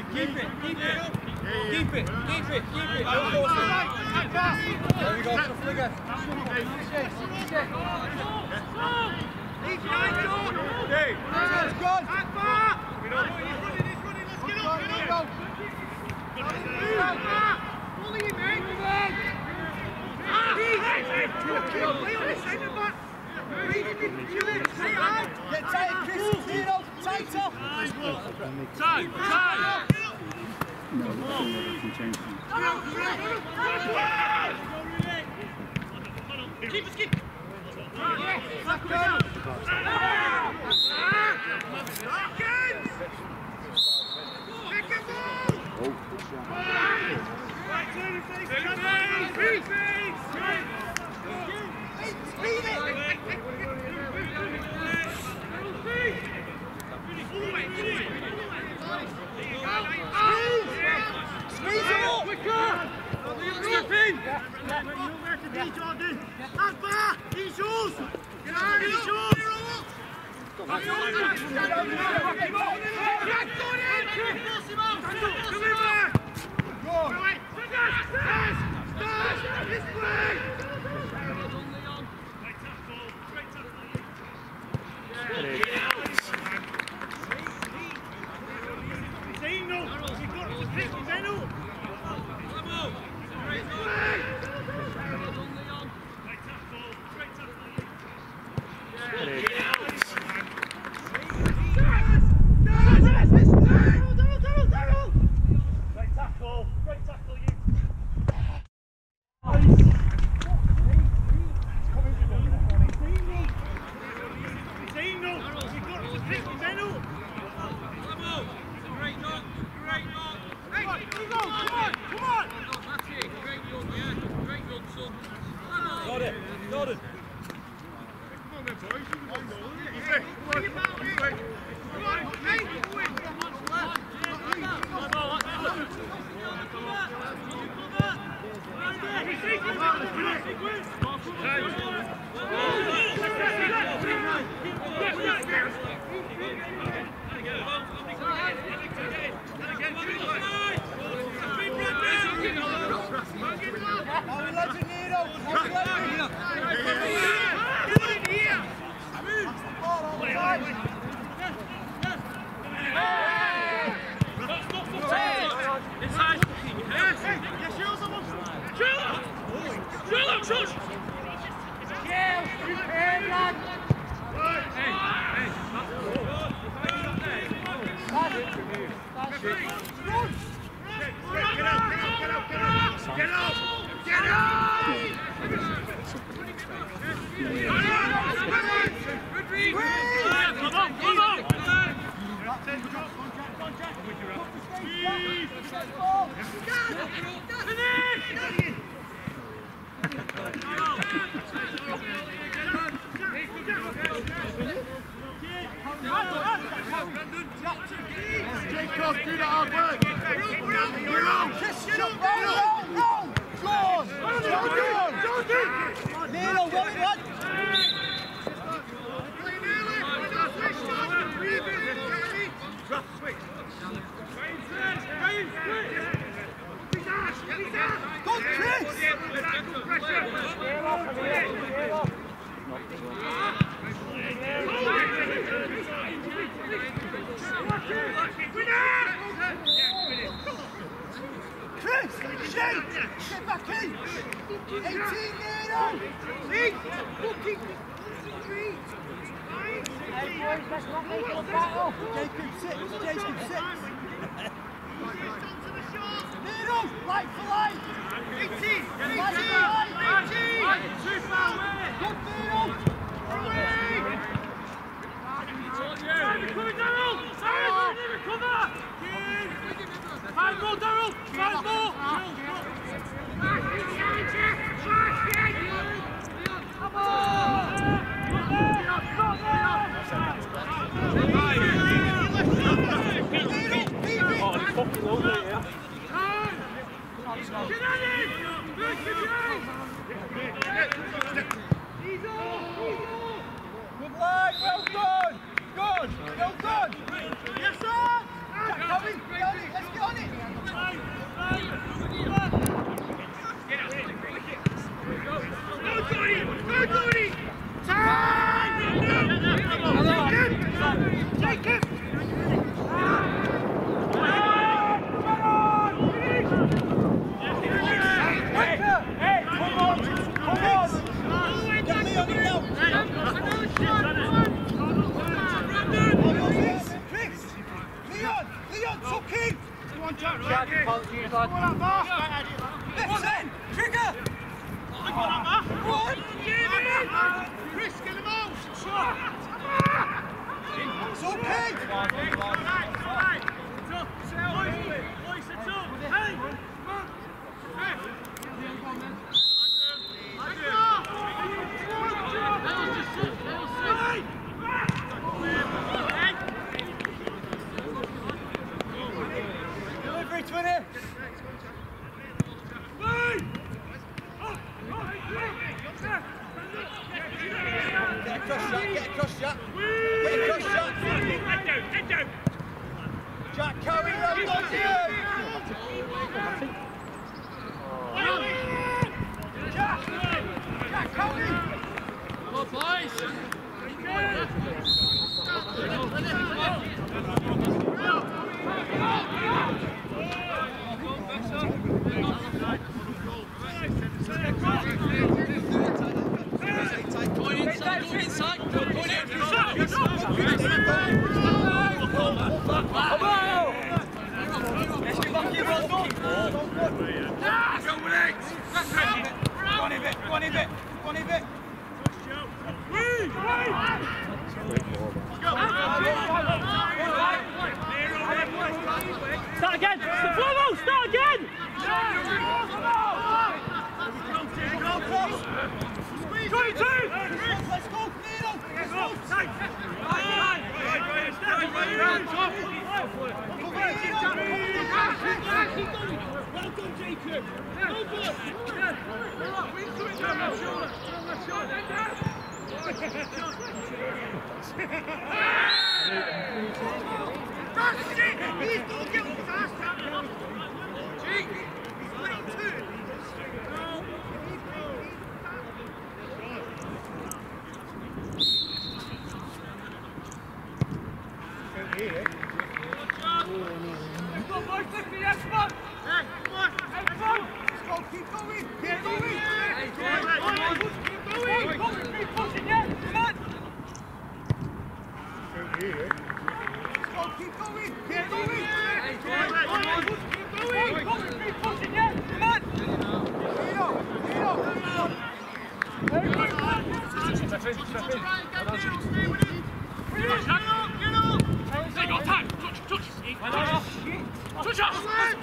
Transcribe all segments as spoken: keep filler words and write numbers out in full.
Keep it, keep it. Keep it, keep it, keep it. Don't force it. There we go, for the flicker. He's behind John. Hey, Let's go. Akbar. We know. He's running, he's running. Let's get up, get up. Akbar. Bully him, mate. Ah, he's. Play on this centre back. Get tight, Chris. Zero, tighter. Time, time. No, nothing can change things. Keep it, keep it. Back down. Pick it ball. Oh, good shot. Right, turn your face. Turn your face. Speed it. Squeeze it up! Quicker! Step in! You know where to be, Jordan! Akbar! He's yours! Get on! He's yours! Come in! Go! Right! Stairs! Stairs! This way! Zeno! We've got to pick Zeno! Well done! Good! Well done! Yes, sir! Come in, Let's go! on, Jack. Jack, apologies, lad. Come on, Bar. Listen, trigger! Come on, Bar. Come on! Chris, get him out. It's okay! All right, all right. It's up. Boys, boys, it's up. Hey, come on. Hey. Delivery, Twinny! Get across, Jack, get across, Jack! Get across, Jack! Head down, head down. Jack, carry them, not you! Jack! Jack, carry! Come on, boys. Going inside, going inside! Going in! Let's get back here, well done! Go with it. Go on in bit, go on in bit, go on in bit! Start again! Start, start again! twenty-two! Let's go, Nino! Let's go! Well done, Jacob! Well done! That's it! He's going to get fast! Jake! twenty-two! Come on, boys, lift me, yes, come on! Hey, come on! Hey, come on! Let's go, keep going! Keep going! Keep going! Keep going! Keep pushing, yeah! Come on! Let's go, keep going! Keep going! Keep going! Keep going! Keep pushing, yeah! Come on! Nino! Nino! Hey, come on! Step in, step in! Stay with him! Get up! Get up! They got time! Touch! Touch! Touch us!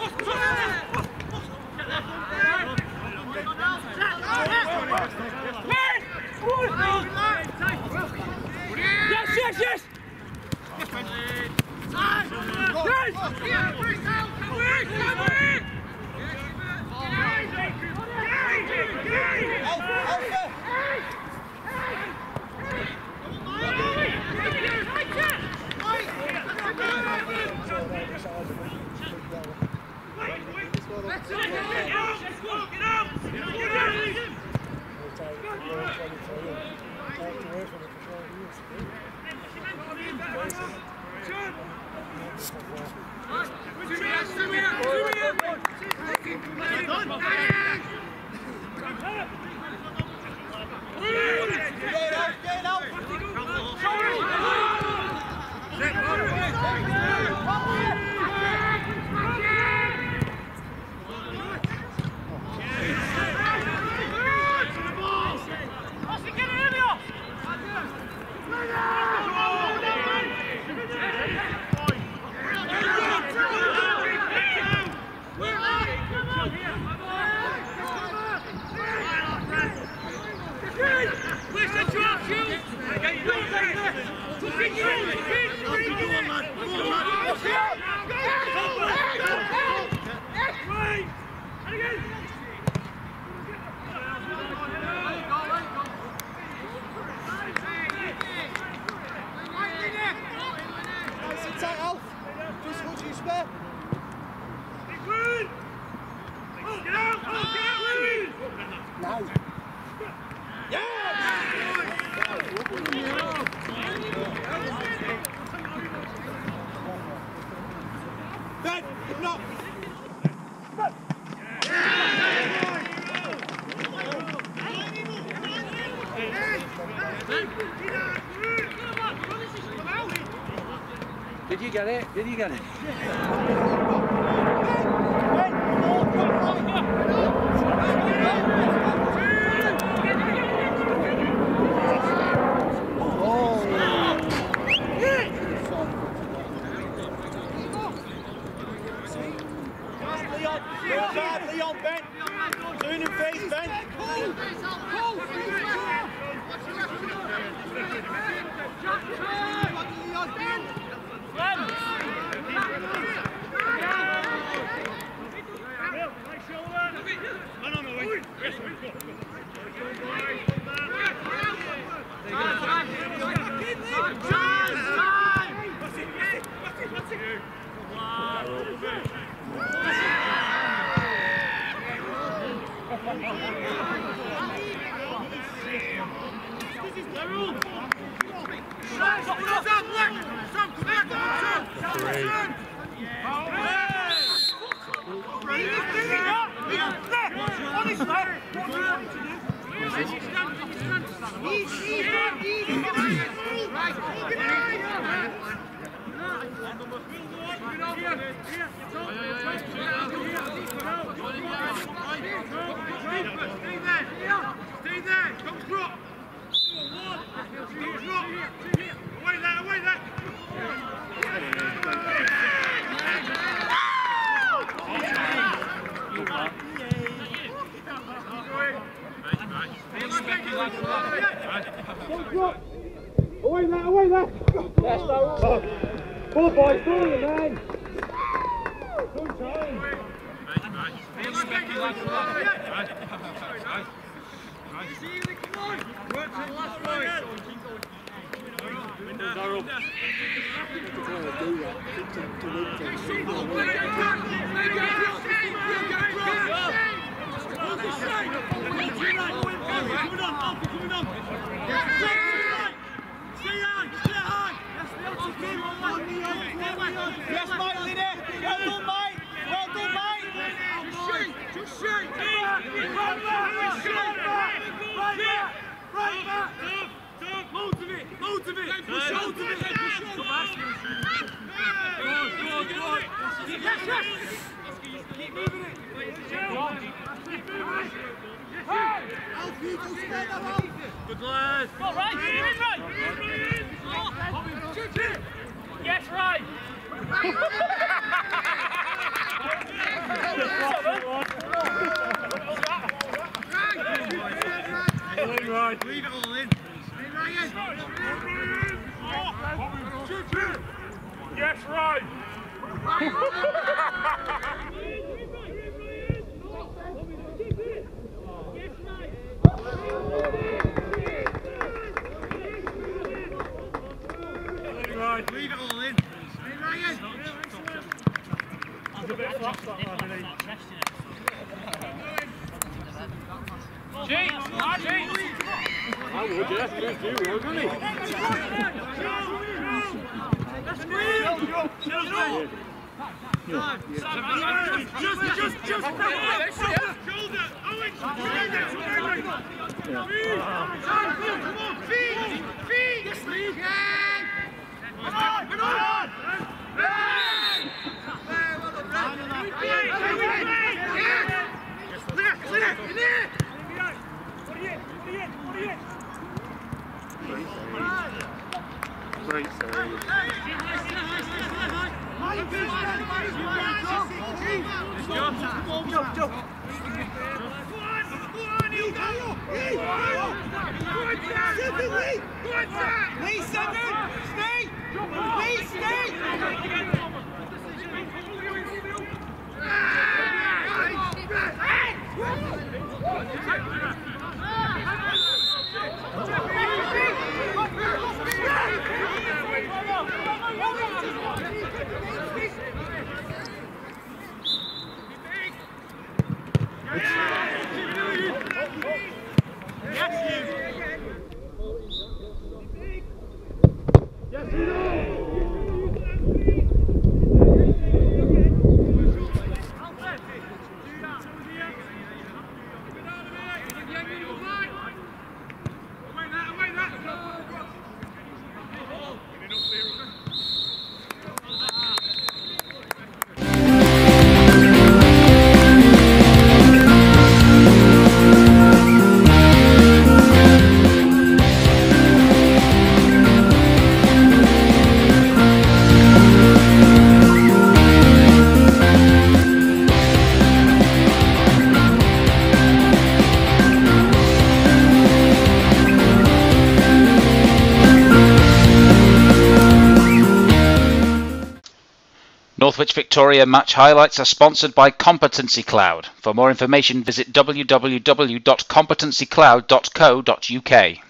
Yes, yes, yes! Did you get it? Did you get it? Leon. Work hard, Leon, Ben. Turn and face, Ben. Stay there! Don't drop! Don't drop! Away there! Away there! Away there! Away there! Yes, Pull boys! Pull you, man! Good time! Work to the last point. Darryl. Yes, Mike, Lindy. Well done, mate. Well done, mate. Just shoot! Right back! Right back! Right back! Loads of it! Loads of it! Loads of it! Loads of it! Go on, go on, go on! Yes, yes! Keep moving it! Go on! Alfie, go spread that out! Good lad! Go right! Move it right! Shoot it! Yes, right! Right. Leave it all in. Yes, right. Right. Leave it all in. It's a bit flat, that Cheat! Cheat! I would, yes, please do, wouldn't he? That's great! Just, just, just, shoulder! Owen, shoulder! Come on, feet! Feet! Yes, Lee! Come on! Come on! Clear! Clear! In there! Great save. Lee, seven! Stay! Lee, stay! Yes, you know! Northwich Victoria match highlights are sponsored by Competency Cloud. For more information, visit w w w dot competency cloud dot co dot u k.